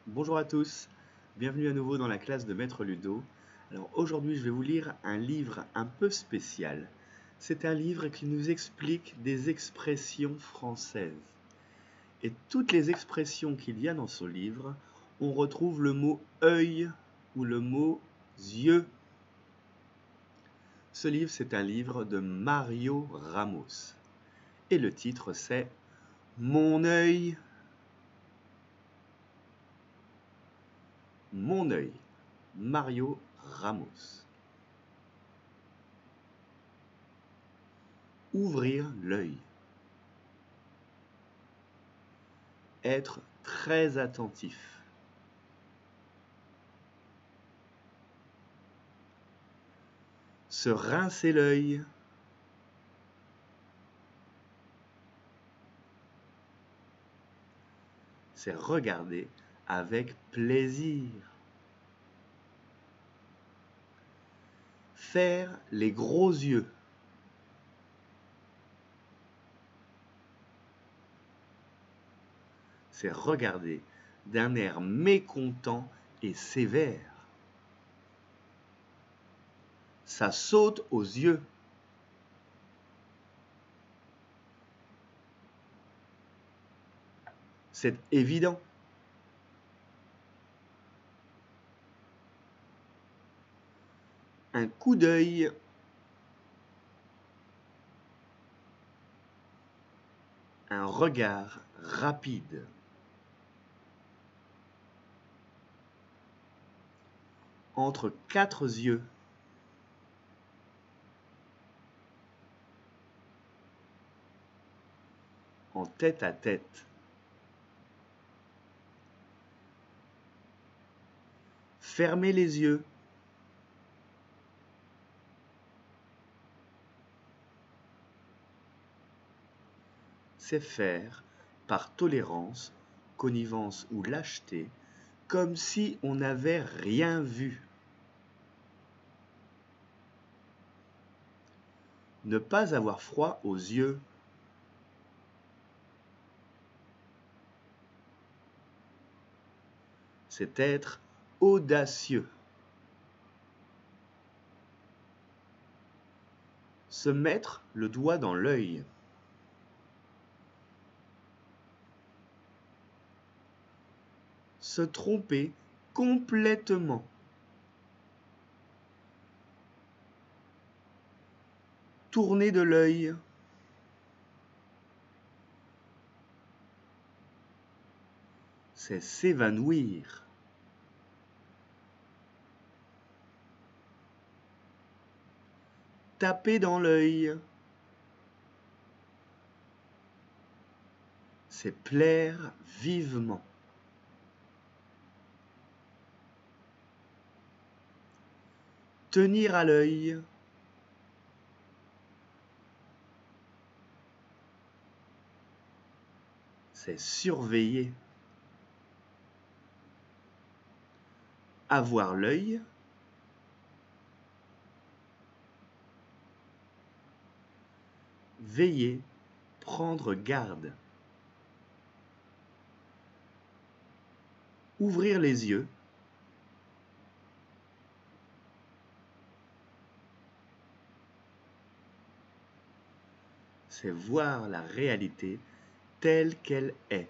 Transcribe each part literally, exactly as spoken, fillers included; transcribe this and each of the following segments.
Bonjour à tous, bienvenue à nouveau dans la classe de Maître Ludo. Alors aujourd'hui je vais vous lire un livre un peu spécial. C'est un livre qui nous explique des expressions françaises. Et toutes les expressions qu'il y a dans ce livre, on retrouve le mot œil ou le mot yeux. Ce livre c'est un livre de Mario Ramos. Et le titre c'est Mon œil. Mon œil, Mario Ramos. Ouvrir l'œil. Être très attentif. Se rincer l'œil. C'est regarder avec plaisir. Faire les gros yeux. C'est regarder d'un air mécontent et sévère. Ça saute aux yeux. C'est évident. Un coup d'œil. Un regard rapide. Entre quatre yeux. En tête à tête. Fermez les yeux. C'est faire, par tolérance, connivence ou lâcheté, comme si on n'avait rien vu. Ne pas avoir froid aux yeux. C'est être audacieux. Se mettre le doigt dans l'œil. Se tromper complètement. Tourner de l'œil. C'est s'évanouir. Taper dans l'œil. C'est plaire vivement. Tenir à l'œil. C'est surveiller. Avoir l'œil. Veiller, prendre garde. Ouvrir les yeux. C'est voir la réalité telle qu'elle est.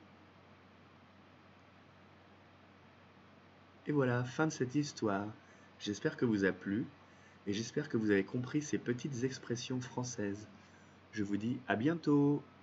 Et voilà, fin de cette histoire. J'espère que vous a plu et j'espère que vous avez compris ces petites expressions françaises. Je vous dis à bientôt!